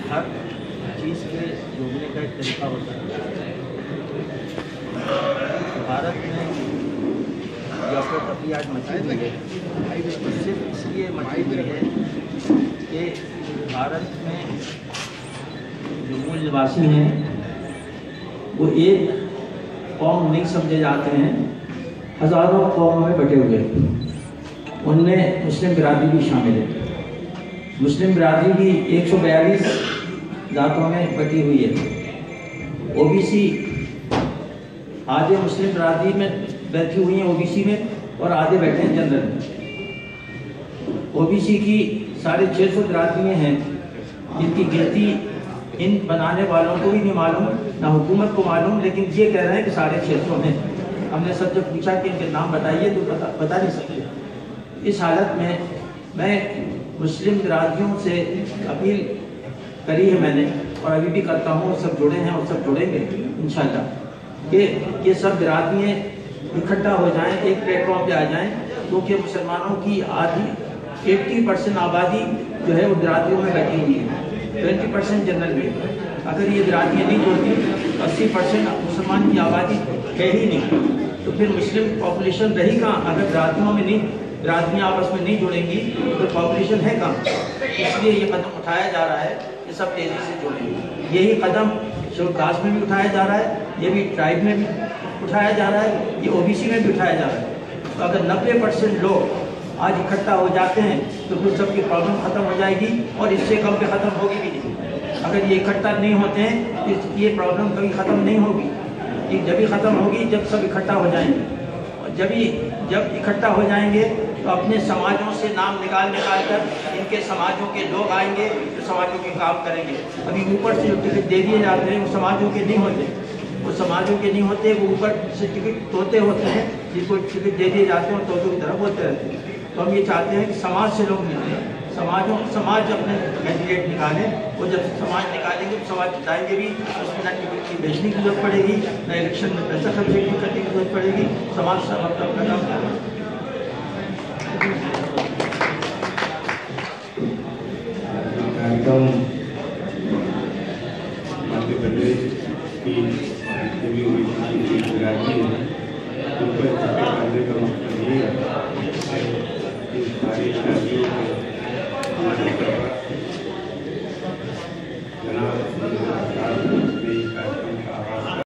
हर चीज़ के जोड़ने का एक तरीका होता है। भारत में जो अफरा आज मची हुई है, तो सिर्फ इसलिए मची हुई है कि भारत में जो मूल निवासी हैं वो एक कौम नहीं समझे जाते हैं, हज़ारों कौमों में बटे हुए। उनमें मुस्लिम बिरादरी भी शामिल है। मुस्लिम बिरादरी भी 142 जातों में बटी हुई है। ओबीसी आधे मुस्लिम बिरादरी में बैठी हुई हैं ओबीसी में, और आधे बैठे हैं जनरल में। ओबीसी की 650 बिरादरियाँ हैं जिनकी गिनती इन बनाने वालों को भी नहीं मालूम, ना हुकूमत को मालूम, लेकिन ये कह रहे हैं कि 650 हैं। हमने सब जब पूछा कि इनके नाम बताइए तो बता नहीं सकते। इस हालत में मैं मुस्लिम बिरादरियों से अपील करी है मैंने, और अभी भी करता हूँ, सब जुड़े हैं और सब जुड़ेंगे इंशाल्लाह, कि ये सब बिरादरियाँ इकट्ठा हो जाएं, एक प्लेटफॉर्म पे आ जाएं, क्योंकि मुसलमानों की आधी 80% आबादी जो है वो बिरादरियों में बैठी हुई है, 20% जनरल में। अगर ये बिरादरियाँ नहीं जुड़ती, 80% मुसलमान की आबादी है ही नहीं, तो फिर मुस्लिम पॉपुलेशन रही कहाँ? अगर बिरादरियों में नहीं, बिरादरियाँ आपस में नहीं जुड़ेंगी तो पॉपुलेशन है कहाँ? इसलिए ये कदम उठाया जा रहा है कि सब तेज़ी से जुड़ें। यही कदम शेड्यूल कास्ट में भी उठाया जा रहा है, ये भी ट्राइब में भी उठाया जा रहा है, ये ओबीसी में भी उठाया जा रहा है। तो अगर 90% लोग आज इकट्ठा हो जाते हैं तो फिर सबकी प्रॉब्लम ख़त्म हो जाएगी, और इससे कम पे ख़त्म होगी भी नहीं। अगर ये इकट्ठा नहीं होते हैं तो ये प्रॉब्लम कभी ख़त्म नहीं होगी। ये जब ही ख़त्म होगी जब सब इकट्ठा हो जाएंगे, और जब इकट्ठा हो जाएंगे तो अपने समाजों से नाम निकाल कर इनके समाजों के लोग आएंगे तो समाजों के काम करेंगे। अभी ऊपर से जो टिकट दे दिए जाते हैं वो समाजों के नहीं होते, वो समाजों के नहीं होते, वो ऊपर से टिकट तोते होते हैं, जिनको टिकट दे दिए जाते हैं और तोतों की तरह बोलते रहते हैं। तो हम ये चाहते हैं कि समाज से लोग मिलें, समाज अपने कैंडिडेट निकालें, और जब समाज निकालेंगे तो समाज जिताएंगे भी, उसमें ना टिकट की बेचने की जरूरत पड़ेगी, ना इलेक्शन में पैसा खर्च करने की जरूरत पड़ेगी। समाज सब अपना काम करें। कार्यक्रम मध्य प्रदेश की सभी ओबीसी बिरादरी है, उनको इकट्ठे करने का मकसद ये है कि सारी शादियों को